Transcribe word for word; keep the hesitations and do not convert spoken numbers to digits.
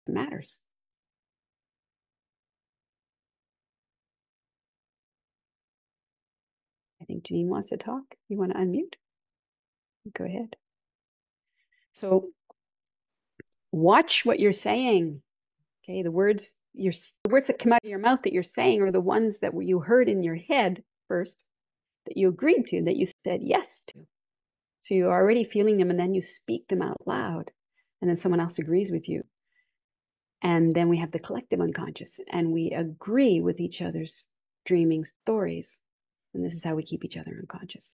matters. I think Janine wants to talk. You want to unmute? Go ahead. So watch what you're saying. Okay, the words your the words that come out of your mouth that you're saying are the ones that you heard in your head first, that you agreed to, that you said yes to. So you're already feeling them, and then you speak them out loud, and then someone else agrees with you. And then we have the collective unconscious, and we agree with each other's dreaming stories. And this is how we keep each other unconscious.